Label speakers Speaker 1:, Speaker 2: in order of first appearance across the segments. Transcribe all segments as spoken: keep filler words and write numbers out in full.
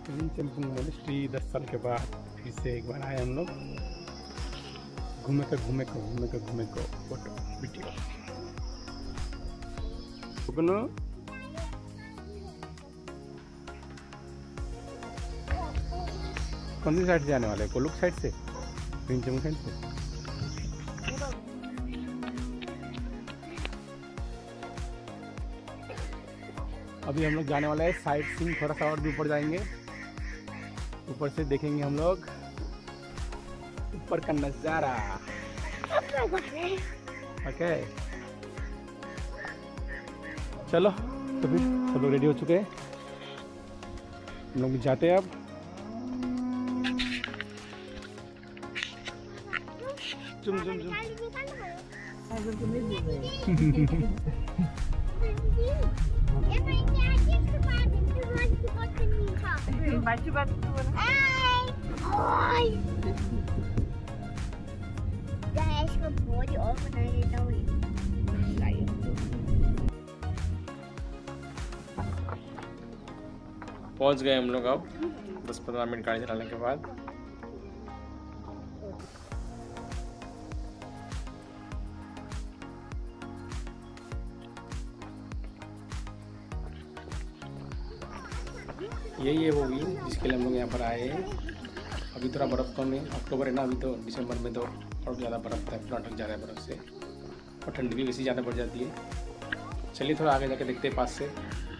Speaker 1: रिंचनपुंग monastery दस साल के बाद फिर से एक बार आए हम लोग। घूमे का घूमे को घूमे का घूमे को फोटो वीडियो। कौन सी साइड से आने वाले हैं? कोलुक साइड से, रिंचनपुंग साइड से। अभी हम लोग जाने वाला है साइड सीइंग, थोड़ा सा और भी ऊपर जाएंगे। ऊपर से देखेंगे हम लोग ऊपर का नजारा। ओके चलो, तो फिर सब लोग रेडी हो चुके हैं, हम लोग जाते हैं अब। जुम जुम जुम
Speaker 2: Baju baju guys, इसको बहुत और बना देता हूँ।
Speaker 1: पहुंच गए हम लोग अब दस पंद्रह मिनट गाड़ी चलाने के बाद। यही है वो व्यूज जिसके लिए हम लोग यहाँ पर आए हैं। अभी थोड़ा बर्फ़ कम है, अक्टूबर है ना, अभी तो दिसंबर में तो और ज़्यादा बर्फ़ था, पूरा ढक जा रहा है बर्फ़ से, और ठंडी भी वैसे ज़्यादा बढ़ जाती है। चलिए थोड़ा आगे जाके देखते हैं पास से।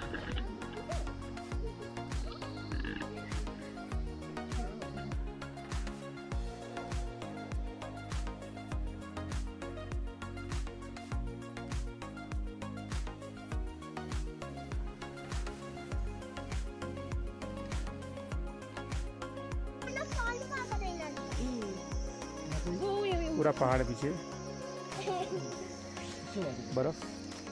Speaker 1: पूरा पहाड़ पीछे बर्फ।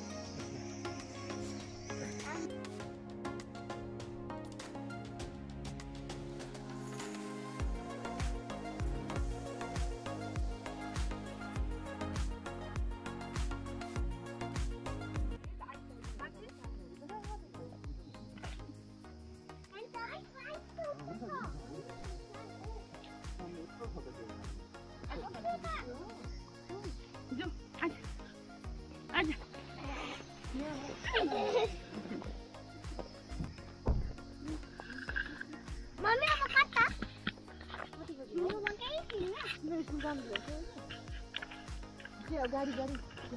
Speaker 2: Mami apa kata? Mau pakai ini ya? गाड़ी-गाड़ी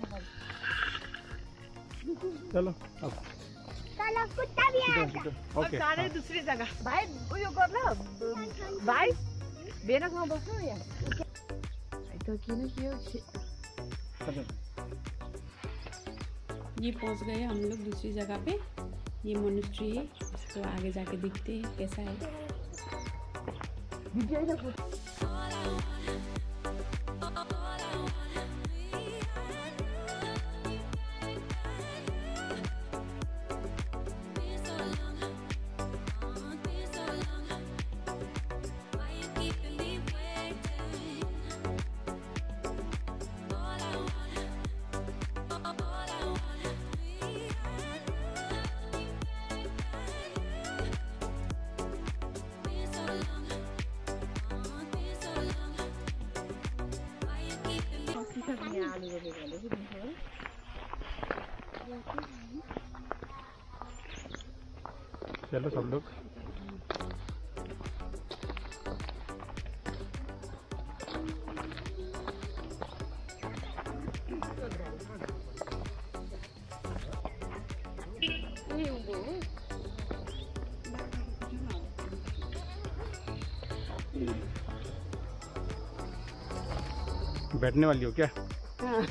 Speaker 1: चलो अब
Speaker 2: चलो कुत्ता भी आएगा।
Speaker 1: ओके
Speaker 3: सारे दूसरी जगह भाइ उयो गर्नु भाइ बेनासँग बस्नु यहाँ त किन के हो।
Speaker 4: ये पहुंच गए हम लोग दूसरी जगह पे। ये मोनेस्ट्री है, तो आगे जाके देखते हैं कैसा है।
Speaker 1: चलो सब लोग बैठने वाली हो क्या?
Speaker 3: हाँ।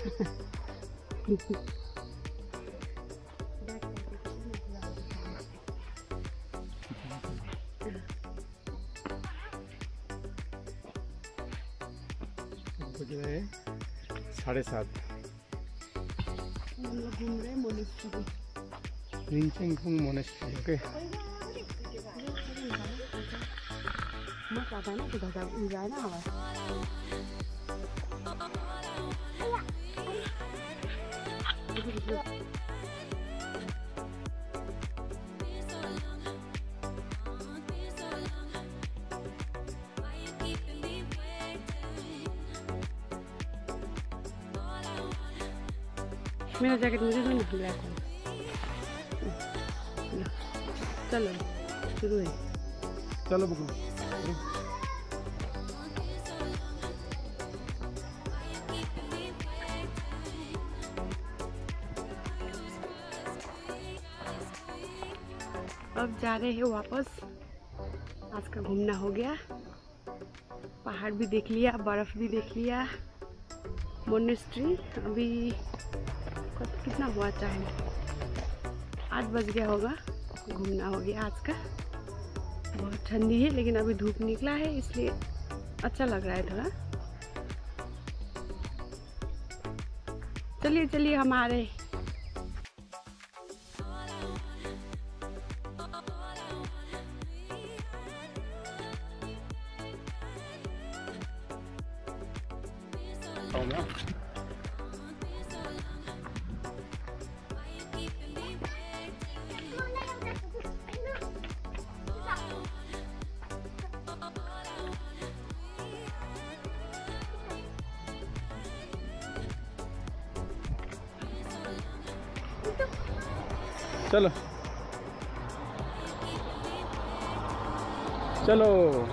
Speaker 1: साढ़े सात
Speaker 3: हम लोग घूम रहे हैं मोनेस्ट्री।
Speaker 1: रिंचनपुंग मोनेस्ट्री। ओके
Speaker 3: मस्त आता है ना, तो घटा जाए ना हवा।
Speaker 4: मेरा जैकेट मुझे भी नहीं ब्लैक वाला। चलो शुरू है।
Speaker 1: चलो बुकू।
Speaker 4: अब जा रहे हैं वापस। आज का घूमना हो गया, पहाड़ भी देख लिया, बर्फ़ भी देख लिया, मोनेस्ट्री। अभी कितना हुआ टाइम, आठ बज गया होगा। घूमना हो गया आज का। बहुत ठंडी है लेकिन अभी धूप निकला है इसलिए अच्छा लग रहा है थोड़ा। चलिए चलिए हम आ रहे हैं।
Speaker 1: हो गया। चलो चलो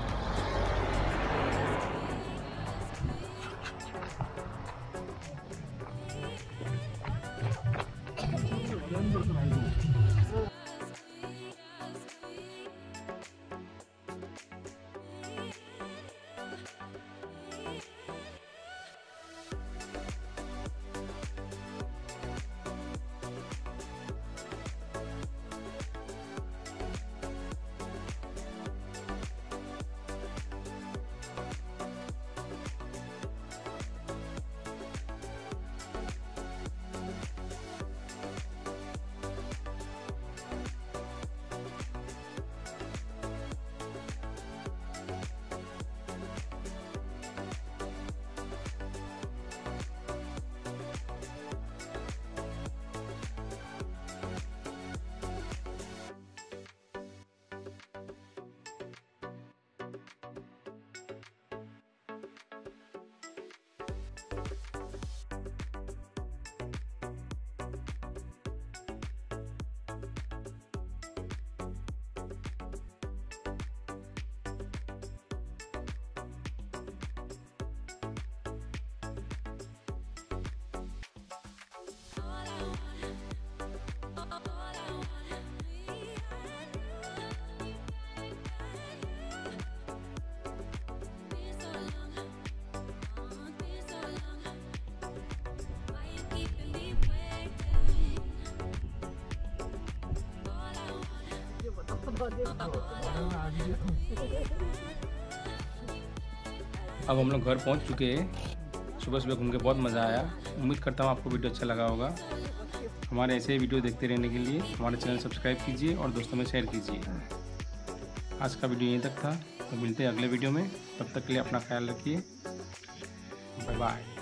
Speaker 1: अब हम लोग घर पहुंच चुके हैं। सुबह सुबह घूम के बहुत मज़ा आया। उम्मीद करता हूं आपको वीडियो अच्छा लगा होगा। हमारे ऐसे ही वीडियो देखते रहने के लिए हमारे चैनल सब्सक्राइब कीजिए और दोस्तों में शेयर कीजिए। आज का वीडियो यहीं तक था, तो मिलते हैं अगले वीडियो में। तब तक के लिए अपना ख्याल रखिए। Bye bye.